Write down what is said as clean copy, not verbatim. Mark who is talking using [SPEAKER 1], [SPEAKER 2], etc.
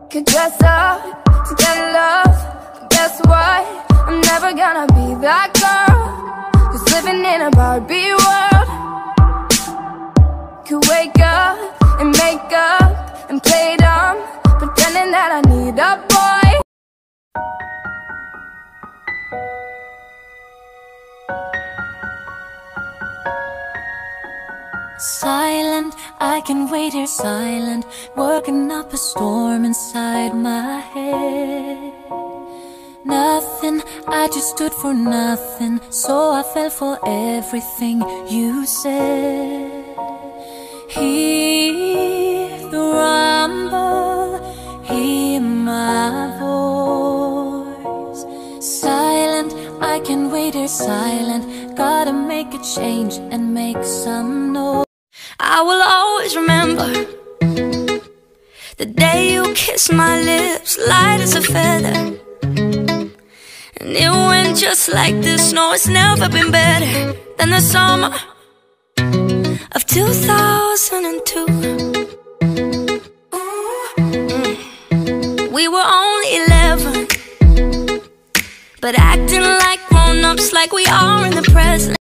[SPEAKER 1] Could dress up to get love, but guess what? I'm never gonna be that girl who's living in a Barbie world. Could wake up and make up and play dumb, pretending that I need a boy.
[SPEAKER 2] Silent, I can wait here silent, working up a storm inside my head. Nothing, I just stood for nothing, so I fell for everything you said. Hear the rumble, hear my voice. Silent, I can wait here silent, gotta make a change and make some noise.
[SPEAKER 3] I will always remember the day you kissed my lips, light as a feather. And it went just like this. No, it's never been better than the summer of 2002. We were only 11, but acting like grown-ups, like we are in the present.